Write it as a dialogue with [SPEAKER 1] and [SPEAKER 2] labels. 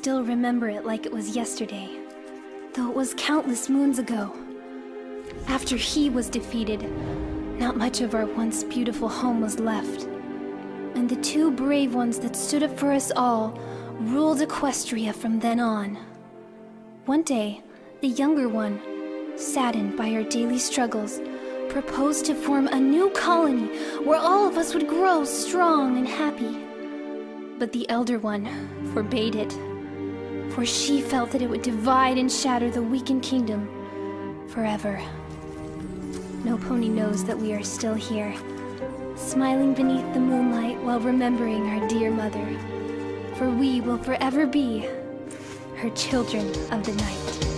[SPEAKER 1] still remember it like it was yesterday, though it was countless moons ago. After he was defeated, not much of our once beautiful home was left. And the two brave ones that stood up for us all ruled Equestria from then on. One day, the younger one, saddened by our daily struggles, proposed to form a new colony where all of us would grow strong and happy. But the elder one forbade it, for she felt that it would divide and shatter the weakened kingdom forever. No Pony knows that we are still here, smiling beneath the moonlight while remembering our dear mother, for we will forever be her children of the night.